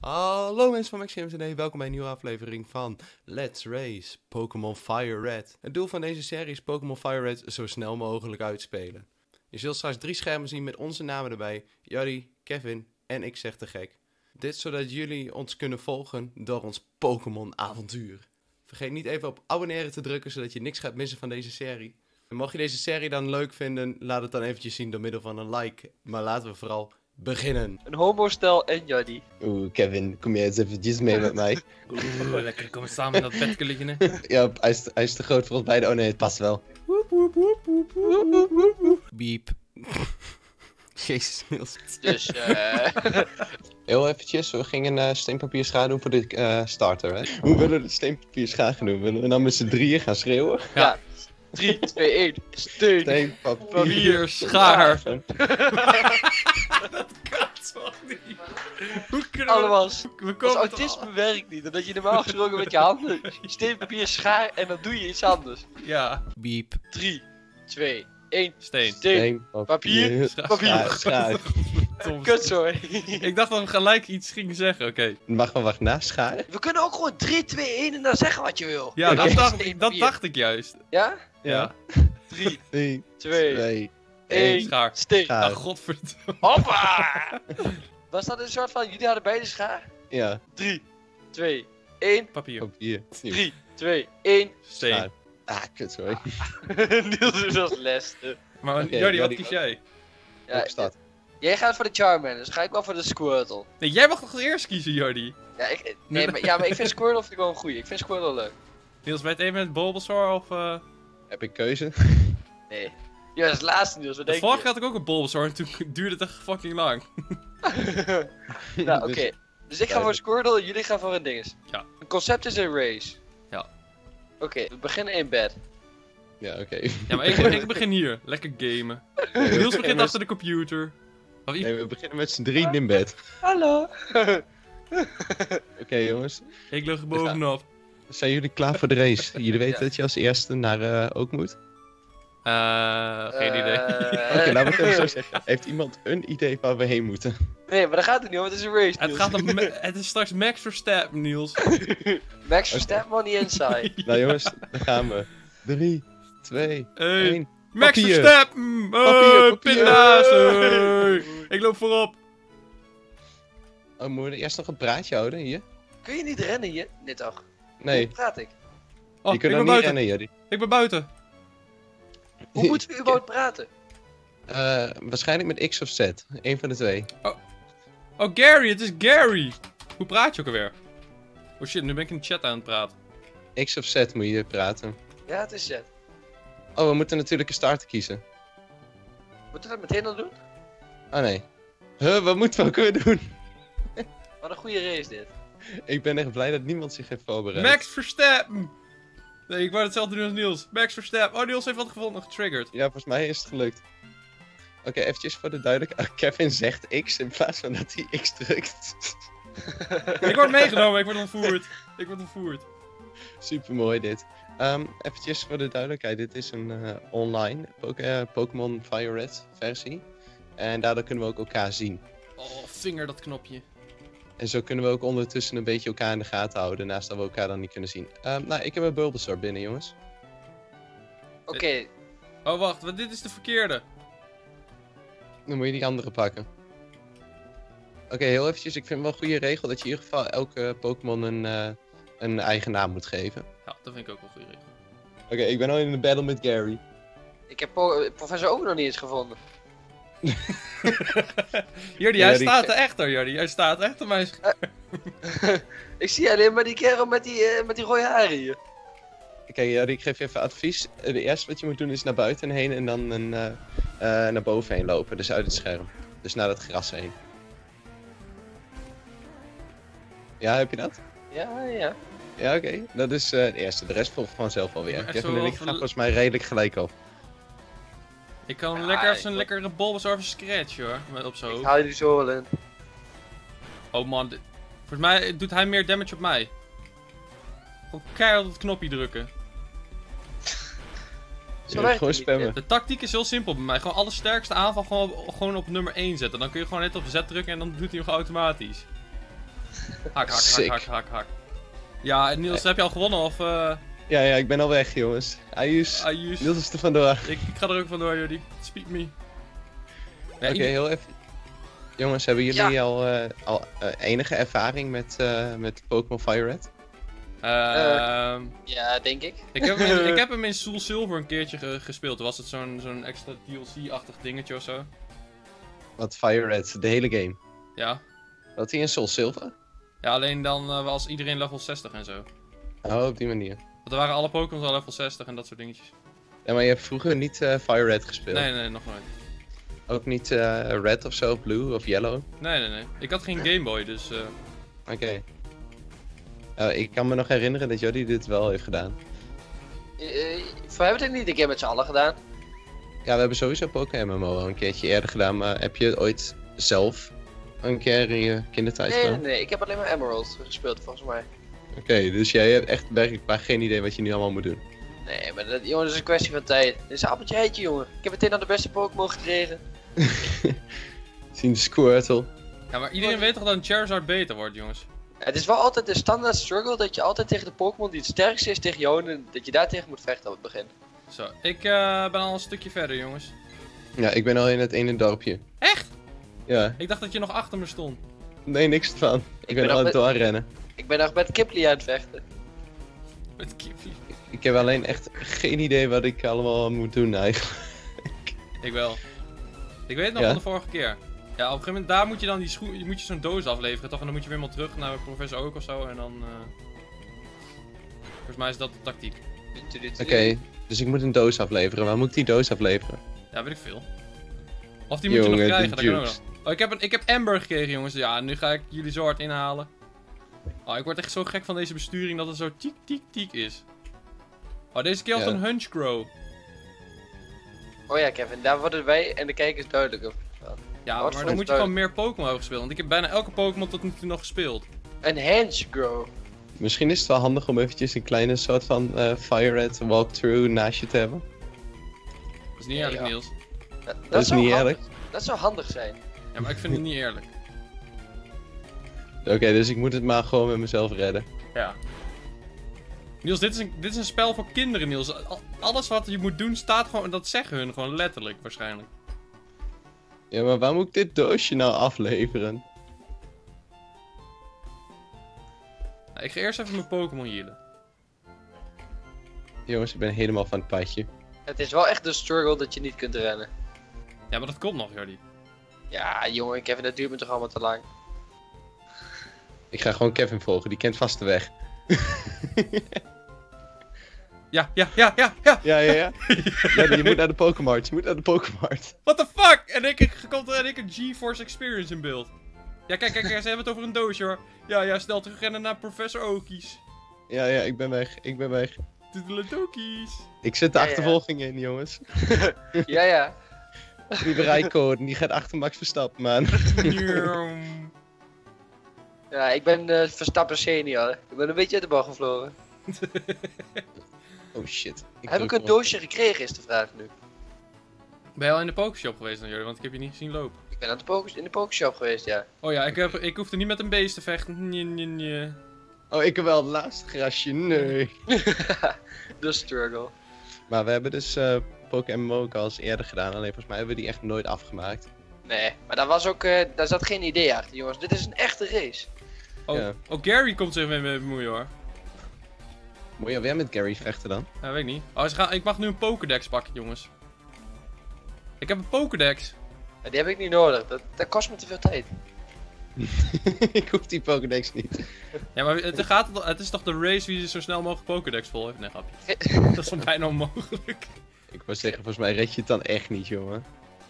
Hallo mensen van Max Games, welkom bij een nieuwe aflevering van Let's Race Pokémon Fire Red. Het doel van deze serie is Pokémon Fire Red zo snel mogelijk uitspelen. Je zult straks 3 schermen zien met onze namen erbij, Jarry, Kevin en ik zeg te gek. Dit zodat jullie ons kunnen volgen door ons Pokémon avontuur. Vergeet niet even op abonneren te drukken zodat je niks gaat missen van deze serie. En mocht je deze serie dan leuk vinden, laat het dan eventjes zien door middel van een like. Maar laten we vooral beginnen. Een homostel en Jaddy. Oeh, Kevin, kom jij eens eventjes mee met mij? Oeh, lekker, kom samen in dat bedje liggen. Hè? Ja, hij is te groot voor ons beiden. Oh nee, het past wel. Beep. Jezus, Niels. Dus, Heel eventjes, we gingen steenpapier schaar doen voor de starter, hè? Hoe willen we de steenpapier schaar gaan doen? Willen we dan met z'n drieën gaan schreeuwen? ja. 3, 2, 1. Steun. Steenpapier Papier, schaar. Toch niet. Hoe kunnen we... Allemaal. We Als komen autisme werkt niet, omdat je normaal gesproken met je handen steen, papier, schaar en dan doe je iets anders. Ja, Beep. 3, 2, 1. steen. Steen. Papier. Papier. Schaar. Tom. Kutzooi. Ik dacht dat we gelijk iets gingen zeggen, oké. Mag wel wacht na schaar? We kunnen ook gewoon 3, 2, 1 en dan zeggen wat je wil. Ja, Oké. dat dacht ik juist. Ja? Ja. 3, 3, 2, 2, 1. Schaar. Steen. Schaar. Nou, godverdomme. Hoppa! Was dat een soort van, jullie hadden beide schaar? Ja, 3, 2, 1. Papier. papier. 3, 2, 1. Steen. Schaar. Ah, kut, sorry. Niels is als leste. Maar Oké, Jordi, wat Jordi, kies jij? Ja, Welke stad? jij gaat voor de Charmander, dus ga ik wel voor de Squirtle. Nee, jij mag toch eerst kiezen, Jordi? Ja, maar ik vind Squirtle vind ik wel een goeie. Ik vind Squirtle leuk. Niels, ben je het even met Bulbasaur of... Heb ik keuze? Nee. Ja, dat is het laatste Niels, wat De denk vorige je? keer had ik ook een Bulbasaur en toen duurde het echt fucking lang. Nou, oké. Dus ik ga voor Squirtle en jullie gaan voor een dinges. Ja. Een concept is een race. Ja. Oké, we beginnen in bed. Ja, oké. Ja, maar ik begin hier. Lekker gamen. Niels begint achter de computer. Of Nee, we beginnen met z'n drieën in bed. Hallo. Oké, jongens. ik lig er bovenop. Zijn jullie klaar voor de race? Jullie weten Ja. dat je als eerste naar ook moet? Geen idee. Oké, laten we het even zo zeggen. Heeft iemand een idee waar we heen moeten? Nee, maar daar gaat het niet om, het is een race Het, Niels. gaat om het is straks Max Verstappen, Niels. Max Verstappen on the inside. Nou jongens, dan gaan we. 3, 2, Hey. 1. Max Papier. Verstappen! Papier. Pinda's! Hey. Ik loop voorop. Oh, moeten we eerst nog een praatje houden hier? Kun je niet rennen hier? Nee toch? Nee, Hoe praat ik? Oh, je ik kunt ben nog niet buiten. rennen, Jody. Ik ben buiten. Hoe moeten we überhaupt praten? Waarschijnlijk met X of Z. Eén van de twee. Oh, Gary, het is Gary. Hoe praat je ook alweer? Oh shit, nu ben ik in de chat aan het praten. X of Z moet je praten. Ja, het is Z. Oh, we moeten natuurlijk een starter kiezen. Moeten we dat meteen al doen? Oh nee. Wat moeten we ook weer doen? Wat een goede race dit. Ik ben echt blij dat niemand zich heeft voorbereid. Max Verstappen! Nee, ik wou hetzelfde doen als Niels. Max Verstappen. Oh, Niels heeft wat gevonden, getriggerd. Ja, volgens mij is het gelukt. Oké, eventjes voor de duidelijkheid. Kevin zegt X in plaats van dat hij X drukt. Ik word meegenomen, ik word ontvoerd. Ik word ontvoerd. Super mooi dit. Eventjes voor de duidelijkheid, dit is een online Pokémon Fire Red versie. En daardoor kunnen we ook elkaar zien. Oh, vinger dat knopje. En zo kunnen we ook ondertussen een beetje elkaar in de gaten houden, naast dat we elkaar dan niet kunnen zien. Nou, ik heb een Bulbasaur binnen, jongens. Oké, Oh, wacht, want dit is de verkeerde. Dan moet je die andere pakken. Oké, heel eventjes, ik vind het wel een goede regel dat je in ieder geval elke Pokémon een eigen naam moet geven. Ja, dat vind ik ook wel een goede regel. Oké, ik ben al in de battle met Gary. ik heb professor ook nog niet eens gevonden. Jordi, Ja, hij die- staat er echt hoor, Jordi. Hij staat echt op mijn Ik zie alleen maar die kerel met die rode haren hier. Oké, Jari, ik geef je even advies. De eerste wat je moet doen is naar buiten heen en dan naar boven heen lopen. Dus uit het scherm. Dus naar dat gras heen. Ja, heb je dat? Ja, ja. Ja, oké. Dat is het eerste. De rest volgt vanzelf alweer. Echt Kevin zo en ik van- gaan volgens mij redelijk gelijk op. Ik kan Ja, lekker ik zo'n wil- lekkere Bulbasaur scratchen hoor, met op zijn Ik hoofd. haal jullie zo wel in. Oh man, volgens mij doet hij meer damage op mij. Gewoon keihard op het knopje drukken. Zo Ja, werkt gewoon het niet. spammen. De tactiek is heel simpel bij mij. Gewoon alle sterkste aanval gewoon op nummer 1 zetten. Dan kun je gewoon net op Z drukken en dan doet hij hem automatisch. Hak. Sick. Ja, en Niels, heb je al gewonnen of... Ja, ik ben al weg, jongens. Ayus. Ayus? Niels is er vandoor. Ik ga er ook vandoor, Jordi. Speak me. Ja, Oké, heel even. Jongens, hebben jullie al enige ervaring met Pokémon Fire Red? Ja, denk ik. Ik heb hem in Soul Silver een keertje gespeeld. Toen was het zo'n extra DLC-achtig dingetje of zo. Wat Fire Red, de hele game. Ja. Had hij in Soul Silver? Ja, alleen dan was iedereen level 60 en zo. Oh, op die manier. Want er waren alle Pokémon al level 60 en dat soort dingetjes. Ja, maar je hebt vroeger niet Fire Red gespeeld? Nee, nog nooit. Ook niet Red of zo, Blue of Yellow? Nee. Ik had geen Game Boy, dus... Oké. Ik kan me nog herinneren dat Jody dit wel heeft gedaan. We hebben het niet een keer met z'n allen gedaan. Ja, we hebben sowieso Pokémon MMO al een keertje eerder gedaan, maar heb je het ooit zelf een keer in je kindertijd gedaan? Nee, ik heb alleen maar Emerald gespeeld volgens mij. Oké, dus jij hebt echt werkelijk geen idee wat je nu allemaal moet doen. Nee, maar jongen, dat is een kwestie van tijd. Dit is een appeltje eitje, jongen. Ik heb meteen aan de beste Pokémon gekregen. Zien Squirtle. Ja, maar iedereen weet toch dat een Charizard beter wordt, jongens? Het is wel altijd de standaard struggle dat je altijd tegen de Pokémon die het sterkste is tegen jou en dat je daar tegen moet vechten op het begin. Zo, ik ben al een stukje verder, jongens. Ja, ik ben al in het ene dorpje. Echt? Ja, Ik dacht dat je nog achter me stond. nee, niks van. Ik ben ben al aan nog het doorrennen. Ik ben nog met Kipli aan het vechten. Met Kipli. Ik heb alleen echt geen idee wat ik allemaal moet doen eigenlijk. Ik wel. Ik weet het nog Ja? van de vorige keer. Ja, op een gegeven moment, daar moet je dan moet je zo'n doos afleveren, toch? En dan moet je weer helemaal terug naar professor Oak of zo, en dan... Volgens mij is dat de tactiek. Oké, dus ik moet een doos afleveren. Waar moet ik die doos afleveren? Ja, weet ik veel. Of die moet je nog Jongen, krijgen, de dat kan ook juice. nog. Oh, ik heb Amber gekregen, jongens. Ja, nu ga ik jullie zo hard inhalen. Oh, ik word echt zo gek van deze besturing dat het zo tiek is. Oh, deze keer had Ja. een Hunchcrow. Oh ja, Kevin, daar worden wij en de kijkers duidelijk over. Ja, Wat maar voor dan moet je een gewoon meer Pokémon hebben gespeeld. Want ik heb bijna elke Pokémon tot nu toe nog gespeeld. Een Henchgrow. Misschien is het wel handig om eventjes een kleine soort van Fire Red walkthrough naast je te hebben. Dat is niet Ja, eerlijk, ja. Niels. Dat is zou niet handig- eerlijk. Dat zou handig zijn. Ja, maar ik vind het niet eerlijk. Oké, dus ik moet het maar gewoon met mezelf redden. Ja. Niels, dit is een spel voor kinderen, Niels. Alles wat je moet doen staat gewoon, dat zeggen hun gewoon letterlijk waarschijnlijk. Ja, maar waar moet ik dit doosje nou afleveren? Nou, ik ga eerst even mijn Pokémon healen. Jongens, ik ben helemaal van het padje. Het is wel echt de struggle dat je niet kunt rennen. Ja, maar dat komt nog, Jordi. Ja, jongen, Kevin, dat duurt me toch allemaal te lang. Ik ga gewoon Kevin volgen, die kent vast de weg. Ja. Ja. Ja, je moet naar de Pokémart, What the fuck? En ik komt er een GeForce Experience in beeld. Ja, kijk, ze hebben het over een doosje hoor. Ja, snel terugrennen naar professor Okies. Ja, ik ben weg. Toedeledokies. Ik zet de Ja, ja. achtervolging in, jongens. Ja. Die bereikcode, die gaat achter Max Verstappen, man. Ja, ik ben Verstappen senior. Ik ben een beetje uit de bal gevlogen. Oh shit. Heb ik een doosje gekregen, is de vraag nu. Ben je al in de Pokéshop geweest dan, Jordi? Want ik heb je niet gezien lopen. Ik ben aan in de Pokéshop geweest, ja. Oh ja, ik hoefde niet met een beest te vechten. Nee. Oh, ik heb wel het laatste grasje, nee. De struggle. Maar we hebben dus Pokémon ook al eens eerder gedaan, alleen volgens mij hebben we die echt nooit afgemaakt. Nee, maar daar was ook, daar zat geen idee achter, jongens. Dit is een echte race. Oh, Gary komt zich mee bemoeien hoor. Moet je weer met Gary vechten dan? Ja, weet ik niet. Oh, ik mag nu een Pokédex pakken, jongens. Ik heb een Pokédex. Ja, die heb ik niet nodig, dat kost me te veel tijd. Ik hoef die Pokédex niet. Ja, maar het is toch de race wie zo snel mogelijk Pokédex vol heeft? Nee, grapje. Dat is toch bijna onmogelijk. Ik wou zeggen, volgens mij red je het dan echt niet, jongen.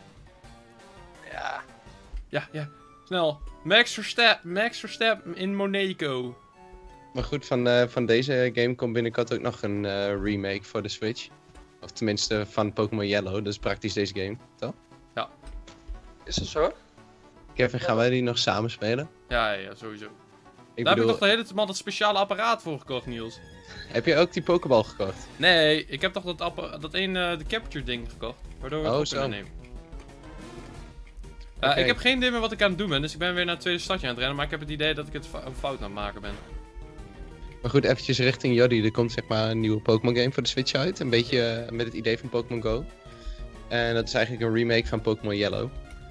Ja. Ja. Snel. Max Verstappen in Monaco. Maar goed, van deze game komt binnenkort ook nog een remake voor de Switch. Of tenminste van Pokémon Yellow, dat is praktisch deze game, toch? Is dat zo? Kevin, gaan wij die nog samen spelen? Ja, sowieso. Ik Daar bedoel, heb ik toch de hele tijd dat speciale apparaat voor gekocht, Niels. heb je ook die Pokéball gekocht? Nee, ik heb toch de capture ding gekocht. Waardoor we het Oh, op zo. kunnen nemen. Oké. Ik heb geen idee meer wat ik aan het doen ben, dus ik ben weer naar het tweede stadje aan het rennen. Maar ik heb het idee dat ik het fout aan het maken ben. Maar goed, eventjes richting Jodie. Er komt zeg maar een nieuwe Pokémon game voor de Switch uit. Een beetje met het idee van Pokémon Go. En dat is eigenlijk een remake van Pokémon Yellow.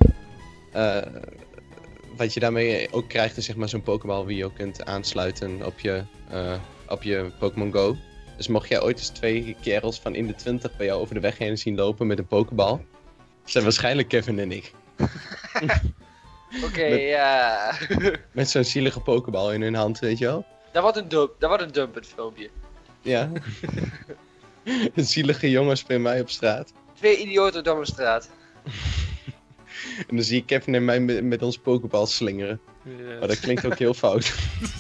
Wat je daarmee ook krijgt is zeg maar zo'n Pokéball die je ook kunt aansluiten op je Pokémon Go. Dus mocht jij ooit eens 2 kerels van in de 20 bij jou over de weg heen zien lopen met een Pokéball. Dat zijn waarschijnlijk Kevin en ik. Oké, Met- ja. Met zo'n zielige Pokéball in hun hand, weet je wel? Dat wordt een dump, het filmpje. Ja. Een zielige jongens bij mij op straat. 2 idioten door mijn straat. En dan zie ik Kevin en mij met ons Pokéball slingeren. Maar dat klinkt ook heel fout.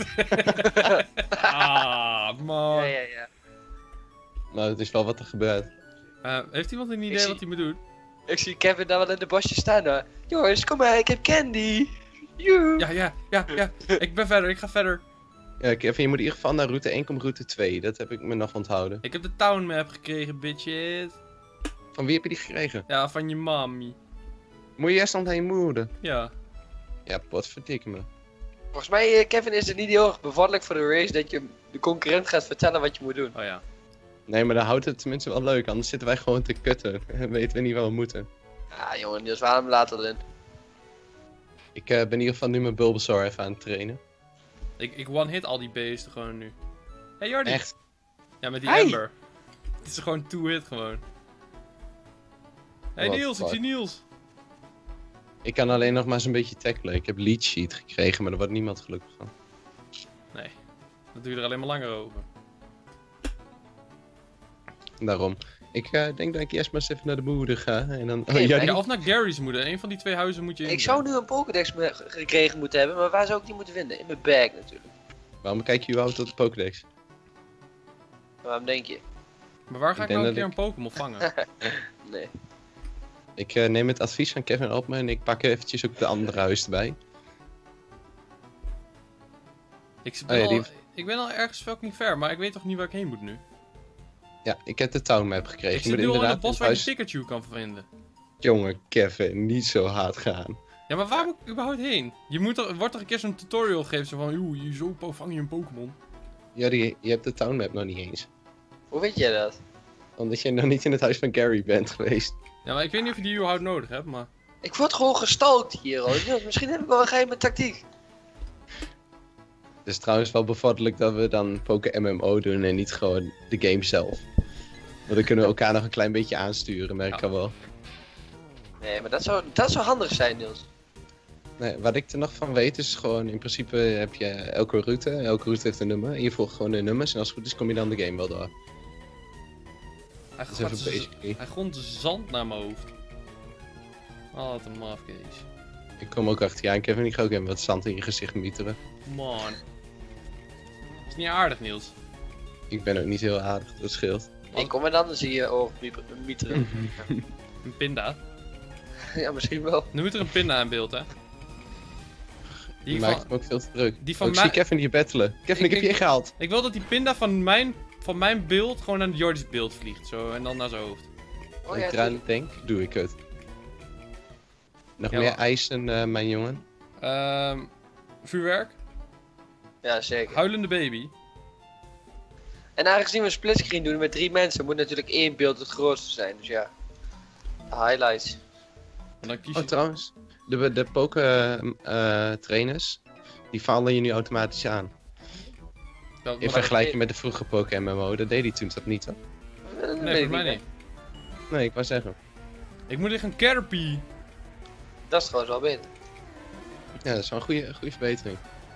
Man. Ja. Maar het is wel wat er gebeurt. Heeft iemand een idee zie- wat hij moet doen? Ik zie Kevin daar wel in de bosjes staan. Hoor. Jongens, kom maar, ik heb candy. Joe. Ja. Ik ben verder, ik ga verder. Ja, Kevin, je moet in ieder geval naar route 1 komt route 2. Dat heb ik me nog onthouden. Ik heb de town map gekregen, bitches. Van wie heb je die gekregen? Ja, van je mami. Moet je eerst aan heen moeden? Ja. Ja, potverdikke me. Volgens mij, Kevin, is het niet heel erg bevorderlijk voor de race dat je de concurrent gaat vertellen wat je moet doen. Oh ja. Nee, maar dan houdt het tenminste wel leuk. Anders zitten wij gewoon te kutten. En weten we niet waar we moeten. Ja, jongen, Niels, we halen hem later erin. Ik ben in ieder geval nu mijn Bulbasaur even aan het trainen. Ik one-hit al die beesten gewoon nu. Hey Jordi. Echt? Ja, met die Hey. Ember. Het is gewoon 2-hit gewoon. Hey What Niels, the ik fuck? zie Niels. Ik kan alleen nog maar eens een beetje tackelen. Ik heb lead sheet gekregen, maar daar wordt niemand gelukkig van. Nee, dat doe je er alleen maar langer over. Daarom. Ik denk dat ik eerst maar eens even naar de moeder ga. En dan... Hey, ja, maar- Ja, of naar Gary's moeder. Een van die 2 huizen moet je in. Ik zou nu een Pokédex gekregen moeten hebben, maar waar zou ik die moeten vinden? In mijn bag natuurlijk. Waarom kijk je überhaupt op de Pokédex? Waarom denk je? Maar waar ga Ik ik nou een denk keer een Pokémon vangen? Nee. Ik neem het advies van Kevin op me en ik pak eventjes ook de andere huis erbij. Ben ja, die- al, ik ben al ergens fucking ver, maar ik weet toch niet waar ik heen moet nu? Ja, ik heb de town map gekregen. Ik Je zit moet nu al in het inderdaad bos het waar je huis- Pikachu kan vinden. Jongen, Kevin, niet zo hard gaan. Ja, maar waar moet ik überhaupt heen? Wordt er een keer zo'n tutorial gegeven zo van, joh, zo vang je een Pokémon. Ja, je hebt de town map nog niet eens. Hoe weet jij dat? Omdat je nog niet in het huis van Gary bent geweest. Ja, maar ik weet niet of je die überhaupt nodig hebt, maar... Ik word gewoon gestalkt hier, hoor. Niels, misschien heb ik wel een geheime tactiek. Het is trouwens wel bevorderlijk dat we dan Poké-MMO doen en niet gewoon de game zelf. Want dan kunnen we elkaar nog een klein beetje aansturen, merk ik al wel. Nee, maar dat zou handig zijn, Niels. Nee, wat ik er nog van weet is gewoon, in principe heb je elke route heeft een nummer. En je volgt gewoon de nummers en als het goed is kom je dan de game wel door. Hij Dat is even basically. Hij grond zand naar mijn hoofd. Oh, wat een mafkees. Ik kom ook achter je aan, Kevin. Ik ga ook even wat zand in je gezicht mieteren. Man. Is niet aardig, Niels. Ik ben ook niet heel aardig, dat scheelt. Ik kom en dan zie je oog mieteren. Een pinda. Ja, misschien wel. Nu moet er een pinda in beeld, hè? Die Die maakt van, het me ook veel te druk. die van ik mij- zie Kevin hier battelen. Kevin, ik heb je ingehaald. ik wil dat die pinda van mijn beeld gewoon naar Jordi's beeld vliegt. Zo, en dan naar zijn hoofd. Oh, Als ja, ik eraan tuurlijk. denk, doe ik het. Nog Ja, meer maar- eisen, mijn jongen? Vuurwerk. Ja, zeker. Huilende baby. En aangezien we een splitscreen doen met 3 mensen, moet natuurlijk 1 beeld het grootste zijn. Dus ja. Highlights. En dan kies Oh, je... trouwens. De Poké-trainers, die vallen je nu automatisch aan. Dat- In maar- vergelijking met de vroege Poké-MMO, dat deed hij toen toch niet, hoor? Nee, voor mij niet. Nee, ik wou zeggen. Ik moet liggen een Caterpie. Dat is trouwens wel beter. Ja, dat is wel een goede verbetering.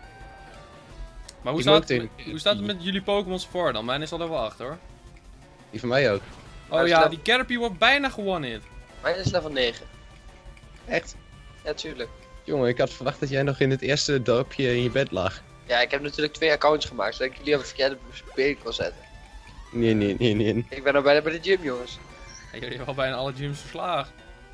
Maar hoe Ik moet staat, ook hoe staat het met jullie Pokémon's voor dan? Mijn is al level 8 hoor. Die van mij ook. Oh is ja, level- die Caterpie wordt bijna one-hit. Mijn is level 9. Echt? Ja, tuurlijk. Jongen, ik had verwacht dat jij nog in het eerste dorpje in je bed lag. Ja, ik heb natuurlijk 2 accounts gemaakt, zodat ik jullie op het verkeerde beeld kon zetten. Nee. Ik ben al bijna bij de gym, jongens. Ja, jullie hebben al bijna alle gyms verslagen.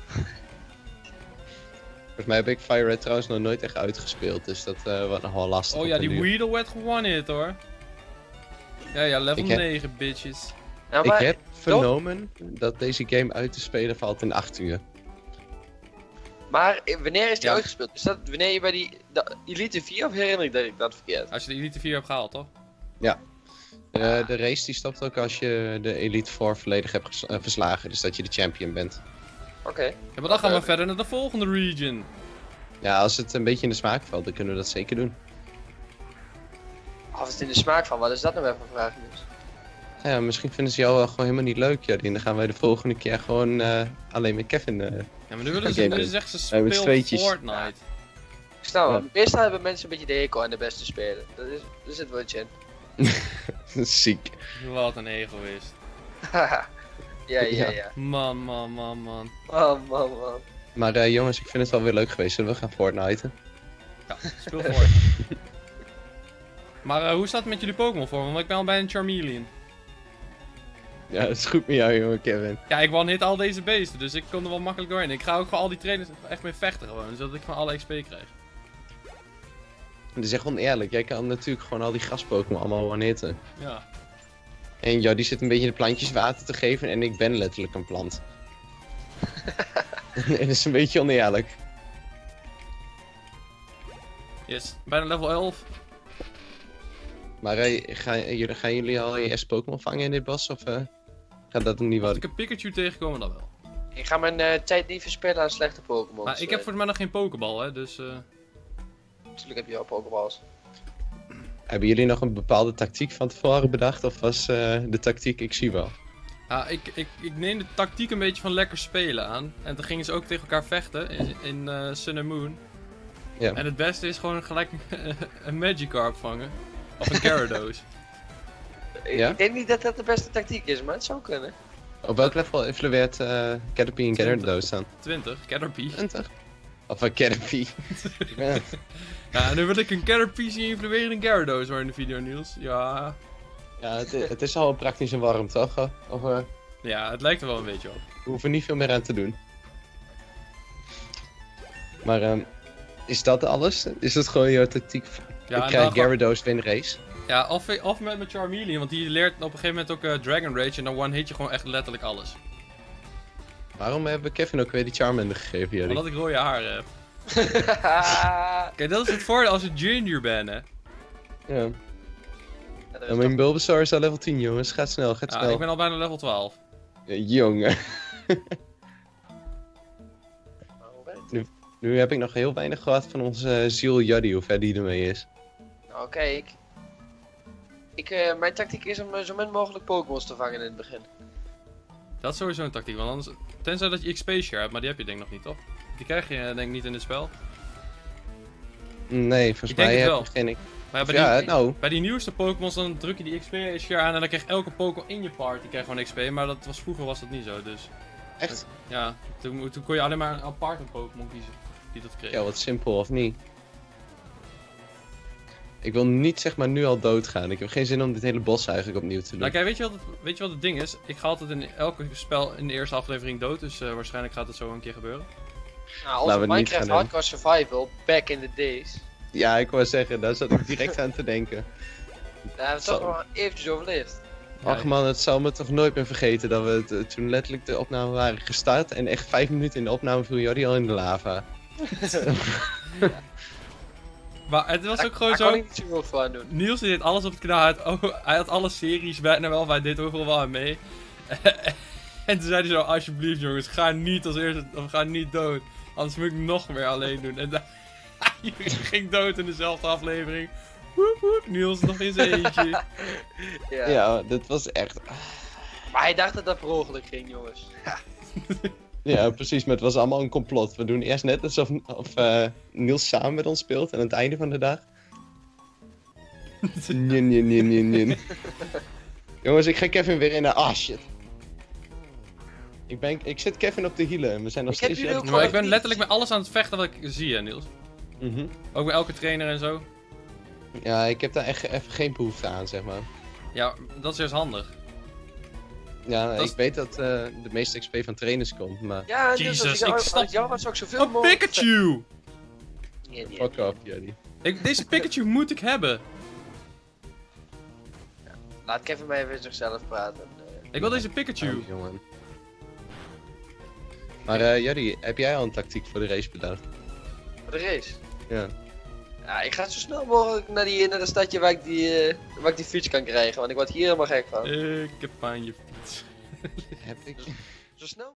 Volgens mij heb ik Fire Red trouwens nog nooit echt uitgespeeld, dus dat wordt nog wel lastig. Oh op ja, den die duur. Weedle werd one-hit hoor. Ja, level Ik heb- 9 bitches. Nou, Ik maar heb vernomen dat deze game uit te spelen valt in 8 uur. Maar wanneer is die Ja. uitgespeeld? Is dat wanneer je bij de Elite 4 of herinner ik dat ik dat verkeerd? Als je de Elite 4 hebt gehaald, toch? De race die stopt ook als je de Elite Four volledig hebt verslagen. Dus dat je de champion bent. Oké. Ja, maar dan gaan we verder naar de volgende region. Ja, als het een beetje in de smaak valt, dan kunnen we dat zeker doen. Of het in de smaak van, wat is dat nou even een vraag dus? Ja, misschien vinden ze jou wel gewoon helemaal niet leuk, Jody. En dan gaan wij de volgende keer gewoon alleen met Kevin. Ja, maar nu willen ze, Oké, nu zeggen ze met speel tweetjes. Fortnite. Ik snap Ja. wel. Meestal hebben mensen een beetje de hekel aan de beste spelen. Dat zit wel iets in. Ziek. Wat een egoïst. ja. Man, man, man, man. Man. Maar jongens, ik vind het wel weer leuk geweest. Zullen we gaan Fortniten? Ja, speel Fortnite. Maar hoe staat het met jullie Pokémon vorm? Want ik ben al bij een Charmeleon. Ja, dat is goed met jou, jongen, Kevin. Ja, ik one-hit al deze beesten, dus ik kom er wel makkelijk doorheen. Ik ga ook gewoon al die trainers echt mee vechten gewoon, zodat ik van alle XP krijg. Dat is echt oneerlijk. Jij kan natuurlijk gewoon al die gras-Pokémon allemaal one-hitten. Ja. En Jody zit een beetje de plantjes water te geven en ik ben letterlijk een plant. Dat is een beetje oneerlijk. Yes, bijna level 11. Maar gaan jullie al je eerste Pokémon vangen in dit bos? Of gaat dat nog niet Als worden? ik een Pikachu tegenkom, dan wel. Ik ga mijn tijd niet verspillen aan slechte Pokémon. Maar ik heb voor mij nog geen Pokéball, hè, dus... Natuurlijk heb je wel Pokéballs. Hebben jullie nog een bepaalde tactiek van tevoren bedacht? Of was de tactiek ik zie wel? Ja, ik neem de tactiek een beetje van lekker spelen aan. En toen gingen ze ook tegen elkaar vechten in Sun and Moon. Ja. En het beste is gewoon gelijk een Magikarp vangen. Of een Gyarados. Ja? Ik denk niet dat dat de beste tactiek is, maar het zou kunnen. Op welk level evolueert Caterpie en Gyarados dan? 20, Caterpie. 20? Of Caterpie? Ik ben het. Ja, en nu wil ik een Caterpie zien influeren in Gyarados hoor in de video, Niels. Ja. Ja, het is al praktisch en warm, toch? Of Ja, het lijkt er wel een beetje op. we hoeven niet veel meer aan te doen. Maar is dat alles? Is dat gewoon jouw tactiek? Ja, Ik en krijg dan gewoon- Gyarados win race. Ja, of met mijn Charmeleon, want die leert op een gegeven moment ook Dragon Rage en dan one-hit je gewoon echt letterlijk alles. Waarom hebben we Kevin ook weer die Charmander gegeven, jullie? Omdat ik rode haren heb. Kijk, dat is het voordeel als ik junior ben, hè. Ja. Ja, dat En is mijn Bulbasaur is al level 10, jongens. Gaat snel, gaat Ja, snel. ik ben al bijna level 12. Ja, jongen. Hoe werkt het? Nu heb ik nog heel weinig gehad van onze ziel Juddy, hoe ver die ermee is. Nou, kijk. Mijn tactiek is om zo min mogelijk Pokémons te vangen in het begin. Dat is sowieso een tactiek, want anders... Tenzij dat je XP-share hebt, maar die heb je denk ik nog niet, toch? Die krijg je denk ik niet in het spel. Nee, volgens Ik denk mij het heb wel. ik geen... Maar ja, Ja, nou, bij die nieuwste Pokémons dan druk je die XP-share aan en dan krijgt elke Pokémon in je party krijgt gewoon XP, maar vroeger was dat niet zo, dus... echt? Ja, toen kon je alleen maar een aparte Pokémon kiezen die dat kreeg. Ja, wat simpel of niet? Ik wil niet zeg maar nu al doodgaan. Ik heb geen zin om dit hele bos eigenlijk opnieuw te doen. Nou kijk, weet je wat het ding is? Ik ga altijd in elke spel in de eerste aflevering dood, dus waarschijnlijk gaat het zo een keer gebeuren. Nou, onze Laten we het niet Minecraft gaan doen. Hardcore Survival, back in the days. Ja, ik wou zeggen, daar zat ik direct aan te denken. Daar hebben we Zo. toch nog eventjes overleefd. Ach man, het zal me toch nooit meer vergeten dat we toen letterlijk de opname waren gestart. En echt 5 minuten in de opname viel Jordi al in de lava. Maar het was ook gewoon Daar kan zo... ik niet zoveel voor aan doen. Niels die deed alles op het kanaal. Hij had alle series bijna wel, hij deed overal wel aan mee. En toen zei hij zo, alsjeblieft jongens, ga niet als eerste, of ga niet dood. Anders moet ik nog meer alleen doen. En hij ging dood in dezelfde aflevering. Woep woep, Niels nog in zijn eentje. Ja. Ja, dit was echt... Maar hij dacht dat dat per ongeluk ging, jongens. Ja, precies, maar het was allemaal een complot. We doen eerst net alsof Niels samen met ons speelt en aan het einde van de dag... Nien. Jongens, ik ga Kevin weer in de... Ah, shit. Ik zit Kevin op de hielen en we zijn nog Ik heb steeds... jullie ook Maar ik ben letterlijk met alles aan het vechten wat ik zie, hè, Niels. Mhm. Ook bij elke trainer en zo. Ja, ik heb daar echt even geen behoefte aan, zeg maar. Ja, dat is juist handig. Ja, Dat is- ik weet dat de meeste XP van trainers komt, maar... Ja, dus Jezus, als ik als snap- jou was ook zoveel Een mogelijk... Pikachu! Nee. Fuck off, jullie. Deze Pikachu moet ik hebben. Laat Kevin maar even zichzelf praten. Ik wil deze Pikachu. Oh, jongen. Maar Jurrie, heb jij al een tactiek voor de race bedacht? Voor de race. Ja. Ja, ik ga zo snel mogelijk naar het stadje waar ik die fiets kan krijgen, want ik word hier helemaal gek van. Ik heb aan je fiets. Heb ik? Zo snel